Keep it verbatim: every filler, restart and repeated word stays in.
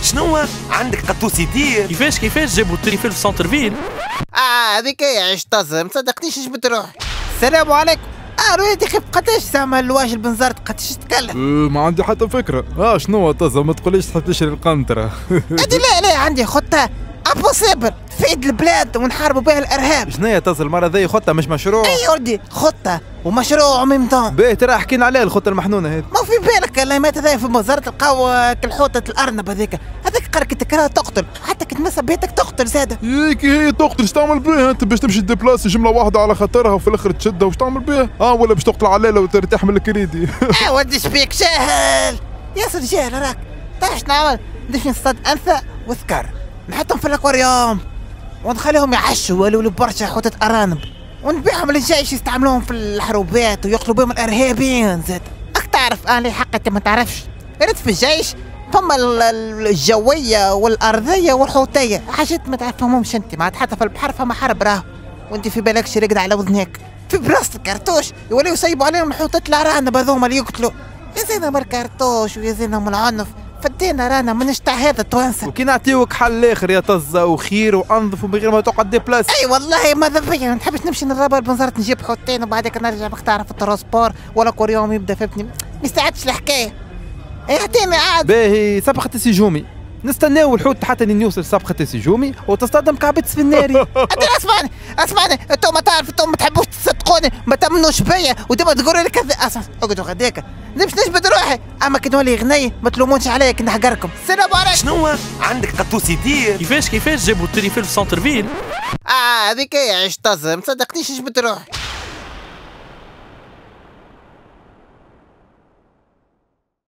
شنو عندك قطوس يدير؟ كيفاش كيفاش جابوا التليفون في سونتر فيل؟ اه هذيك هي عيش طازه، مصدقنيش ايش بتروح. السلام عليكم. اه رويتي كيف قداش زعما الواجل بنزرت قداش تتكلم؟ أه ما عندي حتى فكره. اه شنو طازه ما تقوليش تحب تشري القنطره. ادي لا لا عندي خطه امبوسيبل تفيد البلاد ونحاربوا بها الارهاب. شنو هي طازه المره ذي خطه مش مشروع؟ اي ولدي خطه ومشروع وميم دون. باهي ترى حكينا عليها الخطه المحنونه هذه. ما في بالك الليمات هذا في وزاره تلقاو كالحوتة الارنب هذيك، هذاك قرك تكرهها تقتل، حتى كي تمسها بيتك تقتل زاده. ياكي هي تقتل، اش تعمل بيها انت؟ باش تمشي ديبلاسي جمله واحده على خاطرها وفي الاخر تشدها وش تعمل بيها؟ اه ولا باش تقتل عليله وترتاح من الكريدي؟ اه ودي شبيك جاهل ياسر جاهل راك. تعرف شنو نعمل؟ ندش نصطاد انثى وذكر نحطهم في الاكواريوم ونخليهم يعشوا ولو برشا حوتة ارانب ونبيعهم للجيش يستعملوهم في الحروبات ويقتلوا بهم الارهابيين زاد. راك تعرف انا حق انت ما تعرفش ريت في الجيش فما الجويه والارضيه والحوتيه، حاجات ما تعرفهمش انت، ما حتى في البحر فما حرب راهو وانت في بالكش رقد على وذنك في براسة الكرتوش يوليو يصيبوا عليهم الحوتات الارانب هذوما اللي يقتلوا. يا زينهم من الكرتوش ويا زينهم من العنف، فدينا رانا من تاع هذا التوانسه. وكي نعطيوك حل اخر يا طزه وخير وانظف ومن غير ما تقعد ديبلاس. اي والله ماذا بيا ما نحبش نمشي نضرب بنزرت نجيب حوتين وبعدك نرجع تعرف الترونسبور ولا كل يوم يبدا فهمتني، ما يستعدش الحكايه. اعطيني عاد. باهي صفقة السجومي نستناو الحوت حتى يوصل صفقة السجومي وتصطدم كعبتس في الناري. انت اسمعني اسمعني انتم ما تعرف انتم ما تحبوش تصدقوني ما تامنوش بيا وديما تقولوا لي كذا. اسمع اقعدوا غداك نمشي نجبد روحي، اما كي نولي غني ما تلومونش عليا كي نحقركم. السلام عليكم. شنو عندك قطوس يدير؟ كيفاش كيفاش جابوا التليفون في سونتر فيل؟ اه هذيك هي عيش طازه، ما تصدقنيش ايش بتروح.